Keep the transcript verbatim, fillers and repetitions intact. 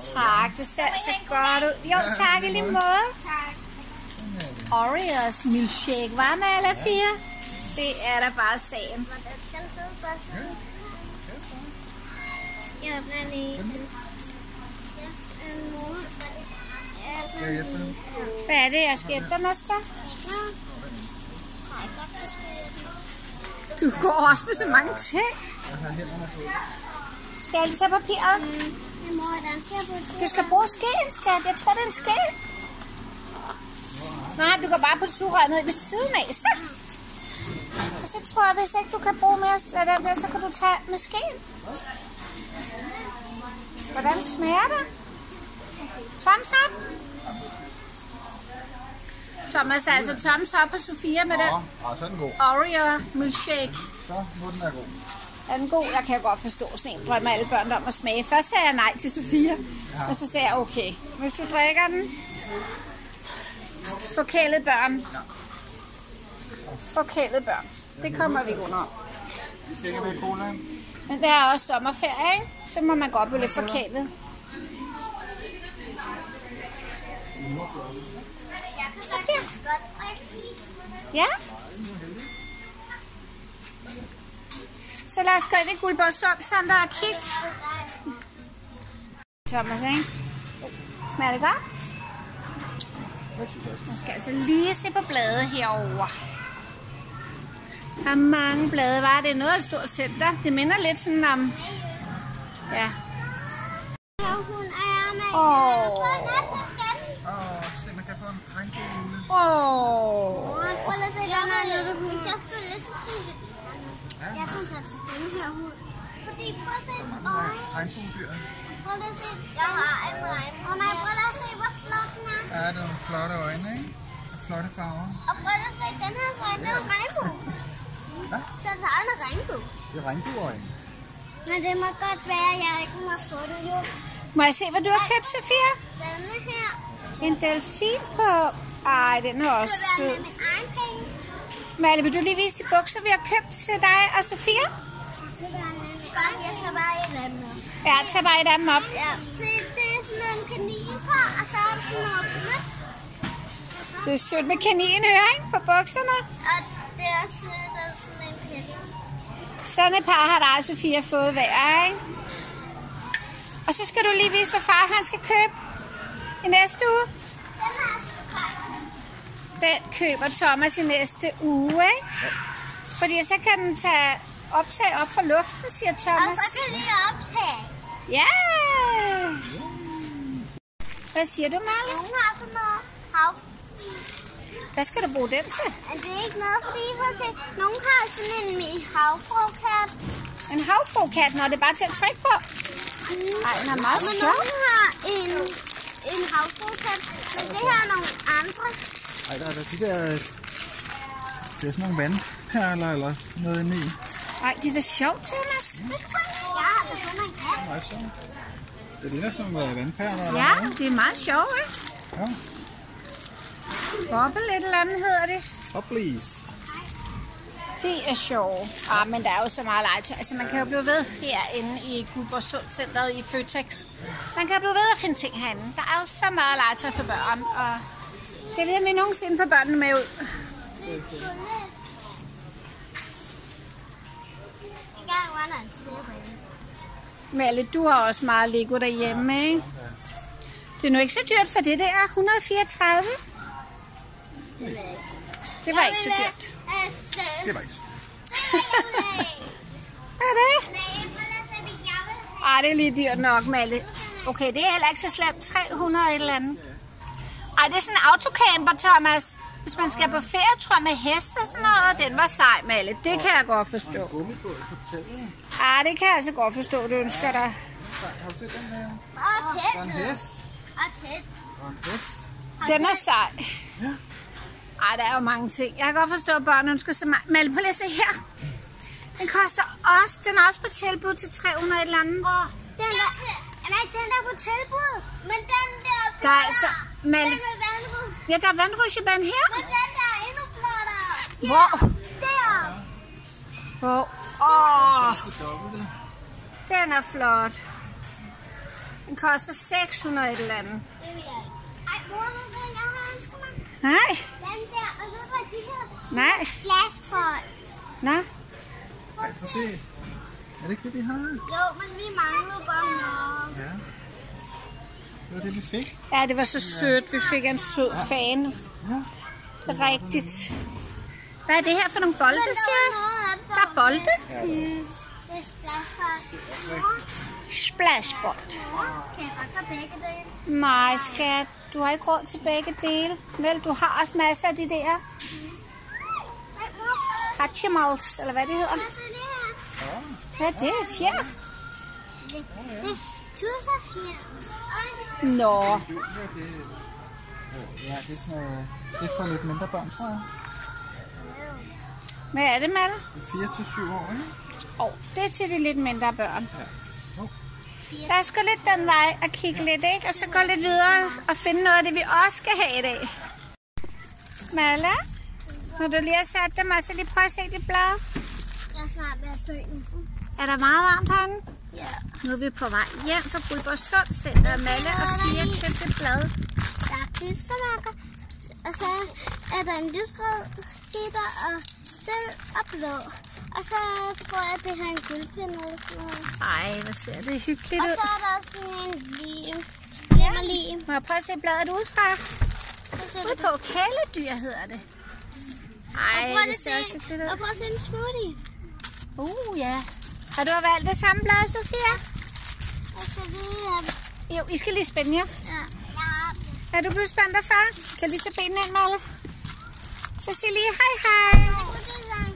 Tak, det ser så godt ud. Jo, tak i lige måde. Oreos milkshake, hvad med alle fire? Det er da bare sagen. Hvad er det, jeg skal hjælpe dig med, Skar? Du går også med så mange ting. Skal jeg lige tage papiret? Du skal bruge skeen, skat. Jeg tror, det er en ske. Nej, du går bare på sugerøret ned ved siden af, så. Og så tror jeg, hvis ikke du kan bruge mere af den der, så kan du tage med skeen. Hvordan smager det? Thumbs up? Thomas, der er altså thumbs up på Sofia med den. Ja, så er den god. Oreo milkshake. Så må den være god. Er den god? Jeg kan godt forstå sådan en. Drømmer alle børn om at smage. Først sagde jeg nej til Sofia, ja. Og så sagde jeg okay. Hvis du drikker den, forkælet børn. Ja. Forkælet børn. Det kommer vi ikke under. Vi skal ikke have med cola. Men det er også sommerferie, ikke? Så må man godt blive lidt forkælet. Så her. Ja. Så lad os gå ind i Guldborgsund Center og kigge. Thomas, ikke? Smager det godt? Man skal altså lige se på blade herovre. Der er mange blade, var det er noget af et stort center. Det minder lidt sådan om... Ja. Åh. Åh, se, man kan få en regnbuehule. Åh. Prøv at se, den er lidt hul. Jeg skulle lidt Jeg synes, at den her hund. Fordi, prøv at se, øje. Regnbuedyr. Prøv at se, jeg har en regnbue. Og nej, prøv at se, hvor flot den er. Ja, det er nogle flotte øjne, ikke? Og flotte farver. Og prøv at se, den her øjne, det er en regnbue. Hvad? Så der er en regnbue. Det er regnbueøjne. Men det må godt være, at jeg ikke må få det, jo. Må jeg se, hvad du har købt, Sofia? Denne her. En delfin på... Ej, den er også Det vil sød. være med min egen penge. Malle, vil du lige vise de bukser, vi har købt til dig og Sofia? Det vil være med min egen. Jeg tager bare et af dem op. Ja, tag bare et af dem op. Ja, se, det er sådan en kanin på, og så er den åbne. Det er sødt med kaninøring på bukserne. Og det er sødt, og sådan en pæt. Sådan et par har dig og Sofia fået hver, ikke? Og så skal du lige vise, hvad far han skal købe i næste uge. Den køber Thomas i næste uge, ikke? Ja. Fordi så kan den tage optag op fra luften, siger Thomas. Og så kan vi optage. Ja! Hvad siger du, Malle? Nogen har sådan noget hav. Hvad skal du bruge den til? Er det ikke noget, fordi for nogen har sådan en havfrukat. En havfrukat, når det er bare til at trykke på? Mm. Ej, den er meget Men sjov. nogen har en, en havfrukat, men det her er nogle andre. Ej, der er der de der... Det er sådan nogle vandperler eller noget inde i. Ej, det er da sjovt, Thomas. Jeg har da fundet en kat. Nej, så. Det ligner sådan nogle vandperler eller Ja, noget. det er meget sjovt, ikke? Ja. Bobble et eller andet hedder det. Bobblies. Det er sjovt. Ah, men der er jo så meget legetøj. Altså, man kan jo blive ved herinde i Guldborgsund Centeret i Føtex. Man kan blive ved at finde ting herinde. Der er jo så meget legetøj for børn, og det vil vi nogensinde få børnene med ud. En gang var der en sværbane. Malle, du har også meget Lego derhjemme, ikke? Det er nu ikke så dyrt, for det der er et hundrede og fireogtredive. Det var ikke så dyrt. Det var ikke så. Er det? Ej, det er lige dyrt nok, Malle. Okay, det er heller ikke så slemt. tre hundrede et eller andet. Ej, det er sådan en autocamper, Thomas. Hvis man skal på ferie, tror jeg, med heste og sådan noget, den var sej, Malle. Det kan jeg godt forstå. Ej, det kan jeg altså godt forstå, du ønsker dig. Har du set den her? Og tæt. Der er en hest. Og tæt. Og en hest. Den er sej. Ja. Ej, der er jo mange ting. Jeg kan godt forstå, at børn ønsker så meget. Malle, prøv lige at se her. Den koster også, den er også på tilbud til tre hundrede et eller andet. Åh, den der, nej, den der på tilbud. Men den der Der er altså, Malle. Den med vandrug. Ja, der er vandrutsjebane her. Men den der er endnu flottere. Hvor? Der. Hvor? Åh, den er flot. Den koster seks hundrede et eller andet. Det vil jeg ikke. Ej, mor, ved du, jeg har ønsket mig? Nej. Den der, og ved du, hvad de hedder? Nej. Flashbold. Nå. Ej, prøv at se. Er det ikke det, de har? Jo, men vi mangler bare noget. Ja. Det var det, vi fik. Ja, det var så sødt. Vi fik en sød fan. Ja. Det er rigtigt. Hvad er det her for nogle bolde, siger jeg? Der er bolde. Ja, det er. Det er splashbold. Splashbold. Kan jeg godt få begge dele? Nej, skat. Du har ikke råd til begge dele. Vel, du har også masser af de der Ej, mor, Hatchimals, eller hvad det hedder. hvad er det her? Hvad er det? Fjer? Det, det er tussefjer. Nå. Ja, det, ja, det er sådan noget, det er for lidt mindre børn, tror jeg. Hvad er det, Malle? fire til syv år, ikke? Åh, oh, det er til de lidt mindre børn. Ja. Oh. Lad os gå lidt den vej og kigge lidt, ikke? Og så gå lidt videre og finde noget af det, vi også skal have i dag. Malle, når du lige har sat dem, så lige prøve at se dit blad. Jeg er snart ved at dø nu. Er der meget varmt herinde? Ja. Nu er vi på vej hjem fra Guldborgsund Center. Malle og Fia købte blad. Der er klistermærker, og så er der en lysrød hitter og sølv og blå. Og så tror jeg, at det har en guldpind eller sådan noget. Ej, hvor ser det hyggeligt Og ud. så er der også sådan en lim. Lim og lim. Må jeg prøve at se bladet udefra? Så ser Ude det på kæledyr hedder det. Ej, Og prøv det at ser også se, hyggeligt og ud. prøv at se en smoothie. Uh, ja. Har du valgt det samme blad, Sofia? Jeg skal lige have... Jo, I skal lige spænde jer. Ja. Jeg har... Er du blevet spændt af far? Kan lige tage benene ind, Malle? Så sig lige hej hej. Jeg kunne det sådan.